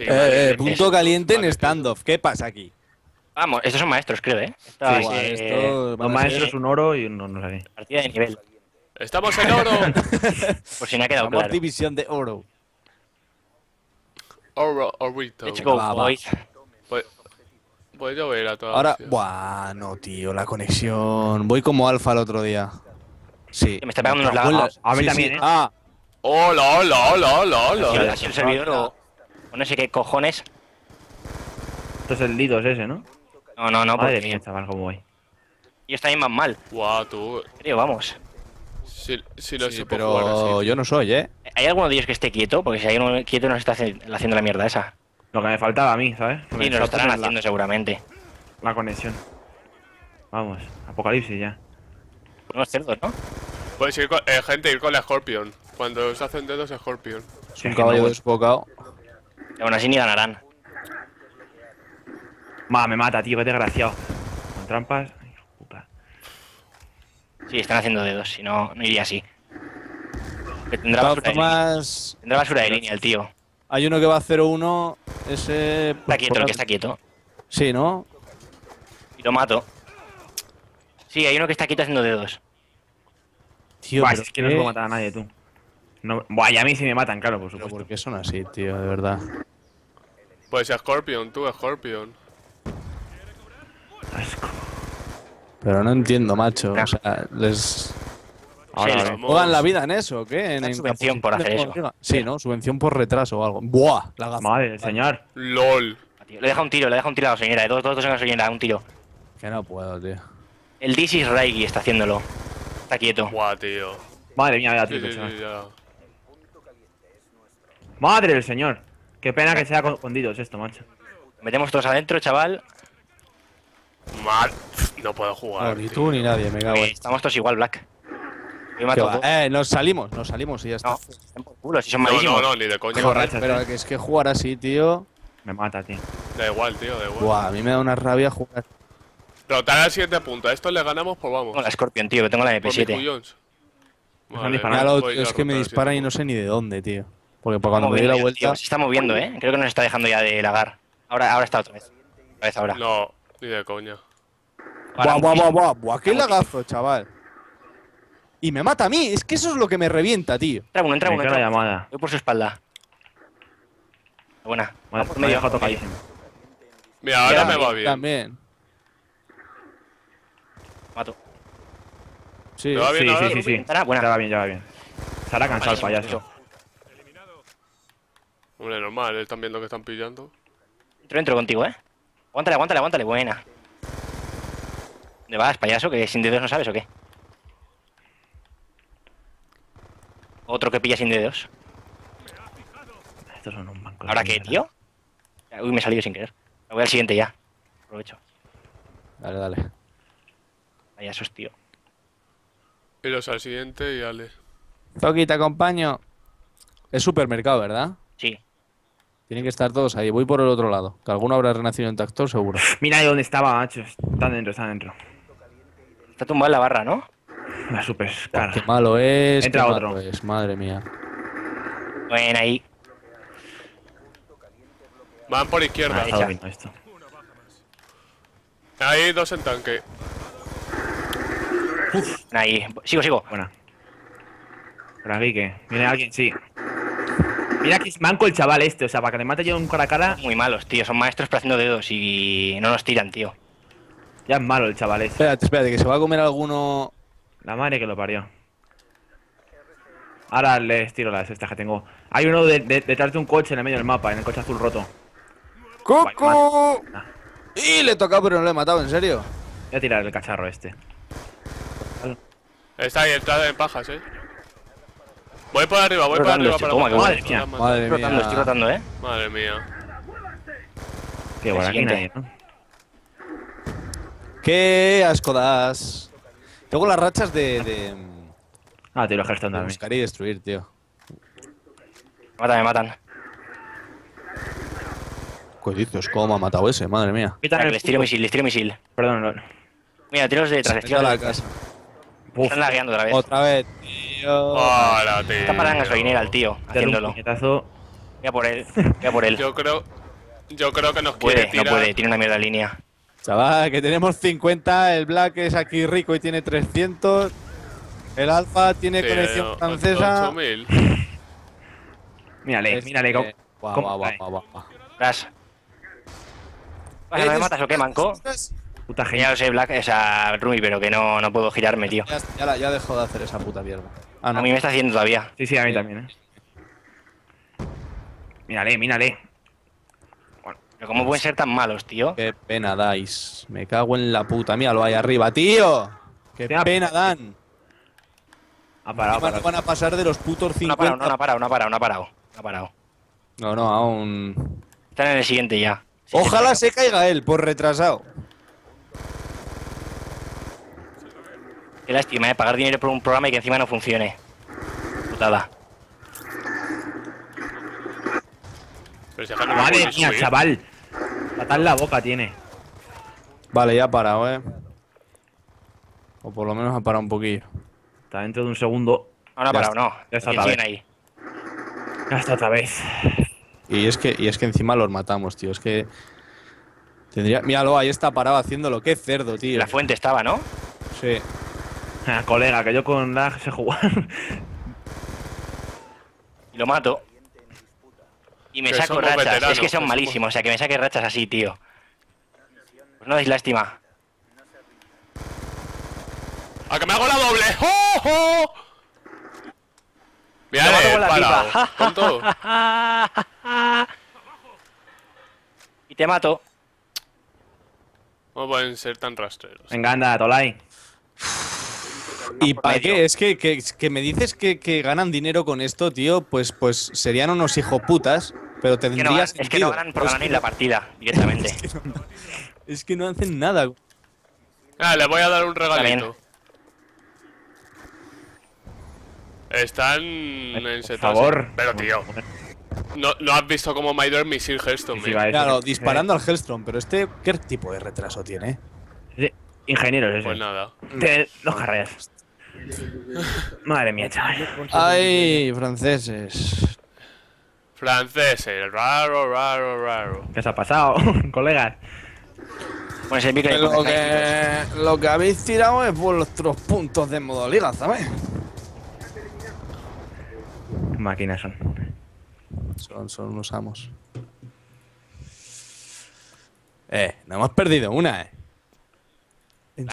Sí, madre, Punto caliente en vale, standoff. ¿Qué pasa aquí? Vamos, estos son maestros, creo, ¿eh? Sí, Igual, esto van Dos a ser maestros, un oro y no sé qué. partida de nivel. ¡Estamos en oro! Por si no ha quedado Vamos claro. división de oro. Oro, orito. Let's go, Va, va. boys. Puede llover a toda Ahora, hostia. buah, no, tío, la conexión. Voy como alfa el otro día. Sí. Que me está pegando unos cago en lagos. la- A mí sí, también, sí. ¿eh? Ah, ¡Hola, hola, hola, hola, Ha sido- hola! ha sido el servidor o no sé qué cojones. Esto es el Lidos ese, ¿no? No, Madre porque mía, chaval, cómo voy. ellos también van mal. Guau, tú. Creo, vamos. Si no sí, se puede jugar pero así. yo no soy, ¿eh? ¿Hay alguno de ellos que esté quieto? Porque si hay uno quieto nos está haciendo la mierda esa. Lo que me faltaba a mí, ¿sabes? Sí, nos lo estarán haciendo seguramente. La conexión. Vamos, apocalipsis ya. Unos cerdos, ¿no? Puedes ir con, gente, ir con la Scorpion. Cuando se hacen dedos, Scorpion. Es un caballo desbocado. Y aún así ni ganarán. Me mata, tío, qué desgraciado. Con trampas. Ay, hijo de puta. Sí, están haciendo dedos, si no, no iría así. Que De tendrá todas basura de línea. formas, Tendrá basura de línea el tío. hay uno que va a 0-1. Ese. Está quieto, el que está quieto. Sí, ¿no? Y lo mato. Sí, hay uno que está quieto haciendo dedos. Tío, Buah, pero si es que no puedo matar a nadie, tú. No, buah, y a mí sí me matan, claro, por Pero supuesto. ¿por qué son así, tío? De verdad. Pues Scorpion, tú, Scorpion. Asco. Pero no entiendo, macho. O sea, les. Ahora, Sí, a ver. vamos. ¿Juegan la vida en eso? ¿Qué? Dan subvención por hacer eso. Sí, ¿no? Subvención por retraso o algo. ¡Buah! La gafa. Madre del señor. LOL. Le deja un tiro a la gasolinera. Todos en la gasolinera, un tiro. Que no puedo, tío. El This is Raigi está haciéndolo. Está quieto. Guau, tío. Madre mía, vaya Sí, tío, sí, chaval. sí, ya. Madre del señor. Qué pena que sea con Didos esto, macho. Metemos todos adentro, chaval. Mal. No puedo jugar. No, ni tío. tú ni nadie, me cago en. Estamos todos igual, Black. Yo ¿Qué mato va? dos. Nos salimos y ya está. No, están por culo, si son No, malísimos. no, ni de coña. Qué borracha, Pero tío. que es que jugar así, tío. Me mata, tío. Da igual, tío, da igual. Buah, a mí me da una rabia jugar. Rotar al siguiente punto. A estos le ganamos, pues vamos. Tengo la Scorpion, tío, que tengo la Por mis MP7. cuyons. han disparado. Míralo, voy tío, a es que me rotar al disparan y siguiente no sé ni de dónde, tío. Porque para Está cuando me dé la moviendo, vuelta. tío, se está moviendo, ¿eh? Creo que nos está dejando ya de lagar. Ahora está otra vez. Otra vez ahora. punto. No, ni de coña. Buah, buah, buah, buah, buah, qué lagazo, chaval. Y me mata a mí, es que eso es lo que me revienta, tío. Entra uno, entra Me uno. cae la Entra uno. llamada. Voy por su espalda. Buena. Me Vamos por me ha medio, dejado por medio. tocadísimo. Mira, ahora Ya, me va bien. También. Mato. Sí. ¿Me va bien Sí, ahora, sí, sí, Rubi? sí. Entrará, buena. Ya va bien, ya va bien. Se hará cansado el Buenísimo, payaso. Hombre, normal, están viendo que están pillando. Entro contigo, ¿eh? Aguántale. Buena. ¿Dónde vas, payaso? ¿Que sin dedos no sabes o qué? Otro que pilla sin dedos. Estos son un banco. ¿Ahora qué, tío? Uy, me he salido sin querer. Me voy al siguiente ya. Aprovecho. Dale, dale. Payasos, tío. Iros al siguiente y ale. Zoki, te acompaño. Es supermercado, ¿verdad? Sí. Tienen que estar todos ahí. Voy por el otro lado. Que alguno habrá renacido en tractor, seguro. Mira de dónde estaba, macho. Están dentro, están dentro. Está tumbado en la barra, ¿no? Una super Qué cara. malo es. Entra qué otro. malo es, madre mía. Buena ahí. Van por izquierda. Ahí. Está dormido esto. Hay dos en tanque. Ahí. Sigo. Buena. Por aquí que. Viene alguien, sí. Mira que es manco el chaval este, o sea, para que le mate yo un cara a cara, Muy malos, tío. Son maestros pero haciendo dedos y no nos tiran, tío. ya es malo el chaval este. Espérate, que se va a comer alguno. La madre que lo parió. Ahora les tiro las estas que tengo. Hay uno detrás de un coche en el medio del mapa, en el coche azul roto. ¡Coco! Ah. Y le he tocado, pero no le he matado, ¿en serio? Voy a tirar el cacharro este. Está ahí, está en pajas, Voy por arriba, voy por Rotando, arriba este, para toma, matar. madre mía. Madre Estoy rotando, ¿eh? Madre mía. Qué bueno, aquí siguiente. nadie, ¿no? ¡Qué asco das! Tengo las rachas de Ah, tiro Hearthstone también. buscar y destruir, tío. Me matan. ¿Qué dices? ¿Cómo me ha matado ese? Madre mía. Quítame el Les tiro escudo. misil. Perdón, no. Mira, tiros de detrás, Vete a tiros de la detrás. casa. Están lagueando otra vez. Otra vez, tío. Hola, tío. Está parada en gasolinera el tío, Darle un haciéndolo. puñetazo. Voy a por él. Voy a por él. Yo creo que nos quiere Puede, no tirar. puede. Tiene una mierda de línea. Chaval, que tenemos 50, el Black es aquí rico y tiene 300. El Alfa tiene Sí, conexión francesa. 8000. Mírale, mírale. Guau, ¿Cómo guau, cae? guau, guau, guau. Flash. ¿No me matas o qué, manco? Puta Ya genio. lo sé, Black, esa Rumi, pero que no puedo girarme, tío. Ya dejó de hacer esa puta mierda. Ah, no. A mí me está haciendo todavía. Sí, sí, a mí también, Mírale, mírale. Pero ¿cómo pueden ser tan malos, tío? Qué pena dais. Me cago en la puta. Míralo ahí arriba, tío. Qué Hostia, pena dan. Ha parado, Encima no van a pasar de los putos No 50. ha parado. No ha parado. No, aún. Están en el siguiente ya. Sí, Ojalá sí, se caiga él, por retrasado. Qué lástima, pagar dinero por un programa y que encima no funcione. Putada. Pero si acá no me Madre puedes mía, subir. chaval. Patada en la boca tiene. Vale, ya ha parado, O por lo menos ha parado un poquillo. Está dentro de un segundo. No ha parado, no. Ya está Que otra siguen vez. ahí. Ya está otra vez. Y es que encima los matamos, tío. Es que. Míralo, ahí está parado haciéndolo. Qué cerdo, tío. La fuente estaba, ¿no? Sí. Ah, colega, que yo con lag sé jugar. Y lo mato. Y me Que saco somos rachas. veteranos, Es que son que malísimos, o sea, que me saque rachas así, tío. Pues no dais lástima. ¡A que me hago la doble! ¡Oh, oh! Lo mato Mira, con la parado. pipa. Tonto. Y te mato. ¿Cómo pueden ser tan rastreros? Venga, anda, Tolai. ¿Y por para medio. qué? Es que me dices que ganan dinero con esto, tío. Pues serían unos hijoputas. Pero Es que tendría no, es sentido. que no ganan por ganar ni la partida directamente. Es que no hacen nada. Ah, le voy a dar un bien. regalito. Están en setas. favor. Pero, tío, ¿no has visto cómo Maider misil Hearthstone? Sí, sí, eh? va, Claro, disparando al Hellstrom. Pero ¿qué tipo de retraso tiene? Ingenieros, ese. Pues nada. Dos carreras. Madre mía, chaval. Ay, franceses. Franceses, raro. ¿Qué os ha pasado, colegas? Pones el micro y Lo que habéis tirado es vuestros puntos de modo liga, ¿sabes? Qué máquinas son. Son unos amos. No hemos perdido una,